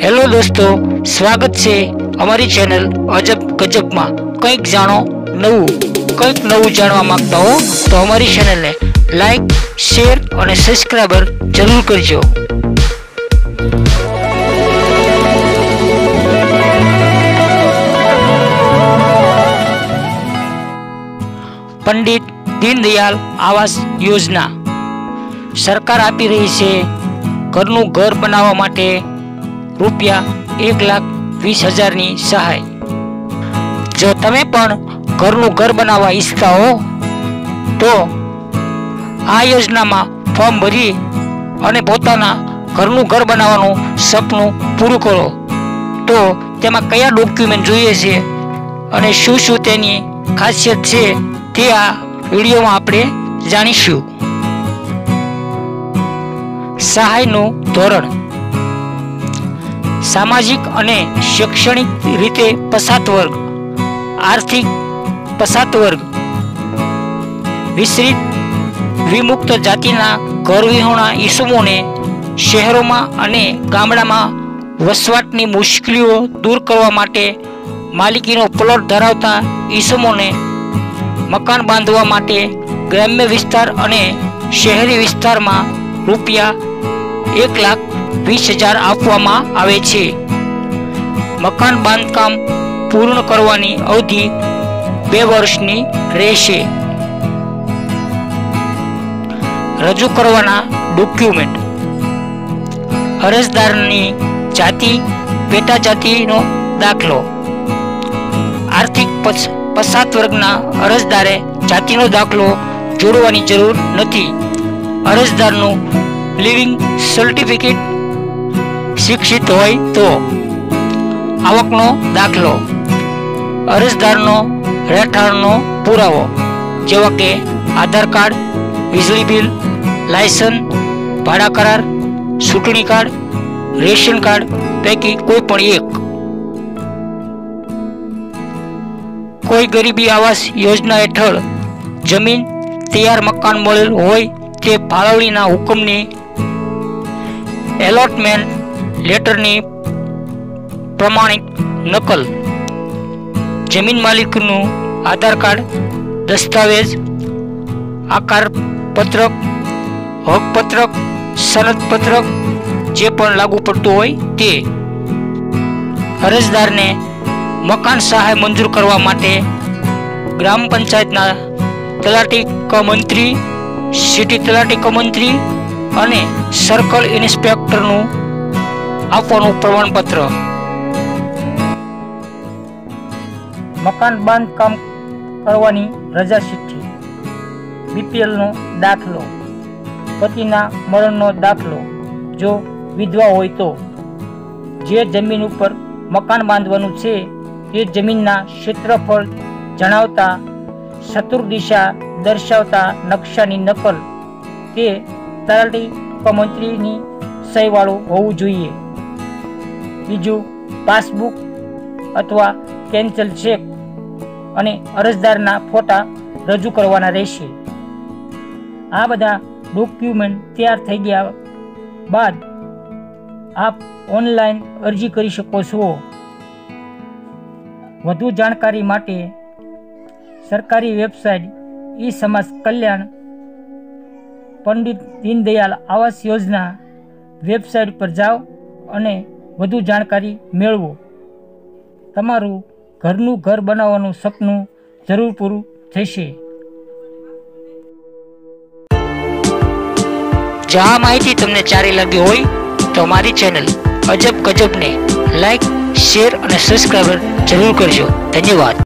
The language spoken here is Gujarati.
હેલો દોસ્તો, સ્વાગત છે અમારી ચેનલ અજબ ગજબમાં। કંઈક જાણો નવું, કંઈક નવું જાણવા માંગતા હો તો અમારી ચેનલને લાઈક, શેર અને સબસ્ક્રાઇબર જરૂર કરજો। પંડિત દીનદયાળ આવાસ યોજના સરકાર આપી રહી છે ઘરનું ઘર બનાવવા માટે ₹1,20,000ની સહાય। જો તમે પણ ઘરનું ઘર બનાવવા ઈચ્છતા હો તો આ યોજનામાં ફોર્મ ભરી અને પોતાના ઘરનું ઘર બનાવવાનું સપનું પૂરું કરો। તો તેમાં કયા ડોક્યુમેન્ટ જોઈએ છે અને શું શું તેની ખાસિયત છે તે આ વિડીયોમાં આપણે જાણીશું। સહાયનું ધોરણ સામાજિક અને શૈક્ષણિક રીતે પછાત વર્ગ, આર્થિક પછાત વર્ગ, વિસ્તૃત વિમુક્ત જાતિના ઘરવિહોણા ઈસમોને શહેરોમાં અને ગામડામાં વસવાટની મુશ્કેલીઓ દૂર કરવા માટે માલિકીનો પ્લોટ ધરાવતા ઈસમોને મકાન બાંધવા માટે ગ્રામ્ય વિસ્તાર અને શહેરી વિસ્તારમાં ₹1,20,000 આપવામાં આવે છે। મકાન બાંધકામ પૂર્ણ કરવાની અવધિ 2 વર્ષની રહેશે। રજૂ કરવાના ડોક્યુમેન્ટ: અરજદારની જાતિ, પેટા જાતિનો દાખલો। આર્થિક પછાત વર્ગના અરજદારે જાતિનો દાખલો જોડવાની જરૂર નથી। અરજદારનું લિવિંગ સર્ટિફિકેટ શિક્ષિત હોય તો। આવકનો દાખલો, અરજદારનો રહેઠાણનો પુરાવો જેવા કે આધાર કાર્ડ, વીજળી બિલ, લાયસન્સ, ભાડા કરાર, ચૂંટણી કાર્ડ, રેશન કાર્ડ પૈકી કોઈ પણ એક। કોઈ ગરીબી આવાસ યોજના હેઠળ જમીન તૈયાર મકાન મળેલ હોય તે ફાળવણીના હુકમની એલોટમેન્ટ લેટરની પ્રમાણિત નકલ, જમીન માલિકનું આધાર કાર્ડ, દસ્તાવેજ, આકાર પત્રક, હક પત્રક, સનદ પત્રક જે પણ લાગુ પડતું હોય તે। અરજદારને મકાન સહાય મંજૂર કરવા માટે ગ્રામ પંચાયતના તલાટી કમ મંત્રી, સિટી તલાટી કમ મંત્રી અને સર્કલ ઇન્સ્પેક્ટરનું આપવાનું પ્રમાણપત્ર। મકાન બાંધકામ કરવાની રજા ચિઠ્ઠી, બીપીએલનો દાખલો, પતિના મરણનો દાખલો જો વિધવા હોય તો, જે જમીન ઉપર મકાન બાંધવાનું છે તે જમીનના ક્ષેત્રફળ જણાવતા ચતુર્દિશા દર્શાવતા નકશાની નકલ તે તલાટી મંત્રીની સહીવાળું હોવું જોઈએ। બીજું, પાસબુક અથવા કેન્સલ ચેક અને અરજદારના ફોટા રજૂ કરવાના રહેશે। આ બધા ડોક્યુમેન્ટ તૈયાર થઈ ગયા બાદ આપ ઓનલાઈન અરજી કરી શકો છો। વધુ જાણકારી માટે સરકારી વેબસાઇટ ઈ સમાજ કલ્યાણ પંડિત દીનદયાળ આવાસ યોજના વેબસાઇટ પર જાઓ અને વધુ જાણકારી મેળવો। તમારું ઘરનું ઘર બનાવવાનું સપનું જરૂર પૂરું થશે। જો આ માહિતી તમને સારી લાગી હોય તો અમારી ચેનલ અજબ ગજબને લાઈક, શેર અને સબસ્ક્રાઇબર જરૂર કરજો। ધન્યવાદ।